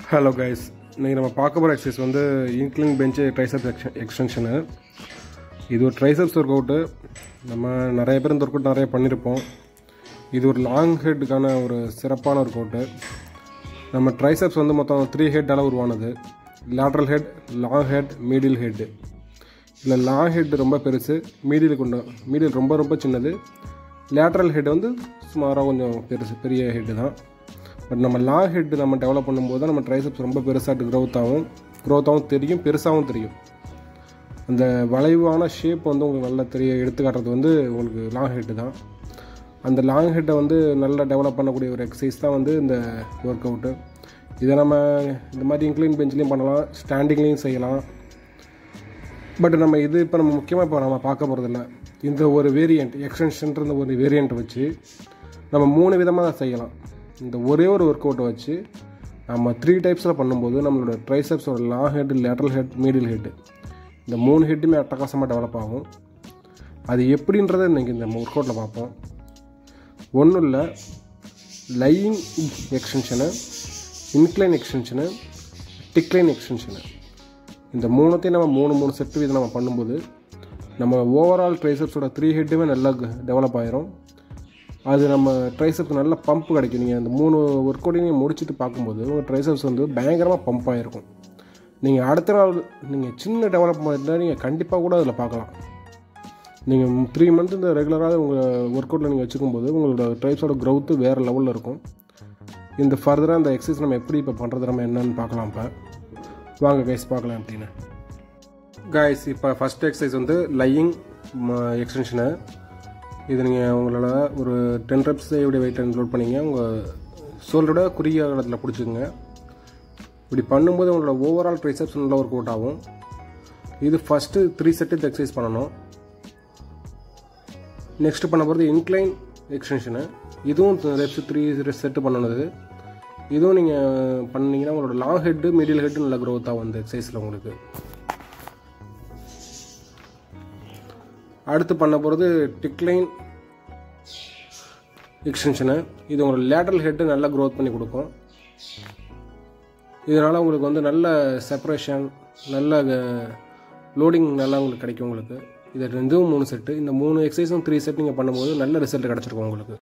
Hello guys, இன்றைக்கி நம்ம பார்க்க போகிற எக்ஸசைஸ் வந்து இன்க்ளைன் பெஞ்ச் ட்ரைசெப்ஸ் எக்ஸ்டென்ஷனு. இது ஒரு ட்ரைசெப்ஸ் ஒர்க் அவுட்டு. நம்ம நிறைய பேர் இந்த ஒர்க் அவுட் நிறைய பண்ணியிருப்போம். இது ஒரு லாங் ஹெட்டுக்கான ஒரு சிறப்பான ஒர்க் அவுட்டு. நம்ம ட்ரைசெப்ஸ் வந்து மொத்தம் 3 ஹெட்டால் உருவானது. Lateral head, long head, medial head. இதில் லாங் ஹெட் ரொம்ப பெருசு, மீடியல் ரொம்ப ரொம்ப சின்னது, லேட்ரல் ஹெட் வந்து சுமாராக கொஞ்சம் பெரிய ஹெட்டு தான். பட் நம்ம லாங் ஹெட் நம்ம டெவலப் பண்ணும்போது தான் நம்ம ட்ரைசெப்ஸ் ரொம்ப பெருசாக க்ரோத்தாகவும் தெரியும், பெருசாகவும் தெரியும். அந்த வளைவான ஷேப் வந்து உங்களுக்கு நல்லா எடுத்துக்காட்டுறது வந்து உங்களுக்கு லாங் ஹெட்டு தான். அந்த லாங் ஹெட்டை வந்து நல்லா டெவலப் பண்ணக்கூடிய ஒரு எக்ஸசைஸ் தான் வந்து இந்த ஒர்க் அவுட்டு. இதை நம்ம இந்த மாதிரி இன்க்ளைன் பெஞ்ச்லேயும் பண்ணலாம், ஸ்டாண்டிங்லேயும் செய்யலாம். பட் நம்ம இப்போ முக்கியமாக பார்க்க போகிறதில்ல. இந்த ஒரு வேரியண்ட் எக்ஸ்டென்ஷன்ற ஒரு வேரியண்ட்டை வச்சு நம்ம 3 விதமாக செய்யலாம். இந்த ஒரே ஒரு ஒர்க் அவுட்டை வச்சு நம்ம 3 டைப்ஸில் பண்ணும்போது நம்மளோட ட்ரைசெப்ஸோட long head, lateral head, medial head, இந்த 3 ஹெட்டுமே அட்டகாசமாக டெவலப் ஆகும். அது எப்படின்றத இன்றைக்கி இந்த ஒர்க் அவுட்டில் பார்ப்போம். ஒன்றும் இல்லை, lying extension, incline extension, decline extension, இந்த 3த்தையும் நம்ம 3 செட்டு இது நம்ம பண்ணும்போது நம்ம ஓவரால் ட்ரைசெப்ஸோட 3 ஹெட்டுமே நல்லா டெவலப் ஆகிரும். அது நம்ம ட்ரைசெப்ஸ் நல்ல பம்ப் கிடைக்கும். நீங்கள் அந்த 3 ஒர்க் அவுட்டையும் நீங்கள் முடிச்சுட்டு பார்க்கும்போது உங்கள் ட்ரைசெப்ஸ் வந்து பயங்கரமாக பம்ப் ஆகிருக்கும். நீங்கள் அடுத்த நாள் நீங்கள் சின்ன டெவலப்மெண்ட் இருந்தால் நீங்கள் கண்டிப்பாக கூட அதில் பார்க்கலாம். நீங்கள் 3 மந்த் இந்த ரெகுலராக உங்கள் ஒர்க் அவுட்டில் நீங்கள் வச்சுக்கும்போது உங்களோட ட்ரைப்ஸோட க்ரௌத்து வேறு லெவலில் இருக்கும். இந்த ஃபர்தராக அந்த எக்ஸசைஸ் நம்ம எப்படி இப்போ பண்ணுறது நம்ம என்னென்னு பார்க்கலாம். இப்போ வாங்க கைஸ் பார்க்கலாம் அப்படின்னு. கைஸ், இப்போ ஃபஸ்ட் எக்ஸசைஸ் வந்து லையிங் எக்ஸ்டென்ஷனு. இது நீங்கள் உங்களோட ஒரு 10 reps எப்படி வெயிட் லோட் பண்ணிங்க, உங்கள் ஷோல்டரோட குறுகிய இடத்துல பிடிச்சிக்கோங்க. இப்படி பண்ணும்போது உங்களோட ஓவரால் ட்ரைசெப்ஸ் நல்லா ஒர்க் அவுட் ஆகும். இது ஃபஸ்ட்டு 3 செட்டு எக்ஸசைஸ் பண்ணணும். நெக்ஸ்ட் பண்ண போகிறது இன்க்ளைன் எக்ஸ்டென்ஷனு. இதுவும் ரெப்ஸ் 3 செட்டு பண்ணணுது. இதுவும் நீங்கள் பண்ணிங்கன்னா உங்களோட லாங் ஹெட்டு, மீடியல் ஹெட்டு நல்லா க்ரோத் ஆகும் இந்த எக்ஸசைஸில் உங்களுக்கு. அடுத்து பண்ண போகிறது டிக்ளைன் எக்ஸ்டென்ஷனு. இது உங்களோட லேட்ரல் ஹெட்டு நல்லா க்ரோத் பண்ணி கொடுக்கும். இதனால் உங்களுக்கு வந்து நல்ல செப்பரேஷன், நல்ல லோடிங் நல்லா உங்களுக்கு கிடைக்கும் உங்களுக்கு. இது 3 செட்டு. இந்த 3 எக்ஸசைஸும் 3 செட் நீங்கள் பண்ணும்போது நல்ல ரிசல்ட் கிடச்சிருக்கும் உங்களுக்கு.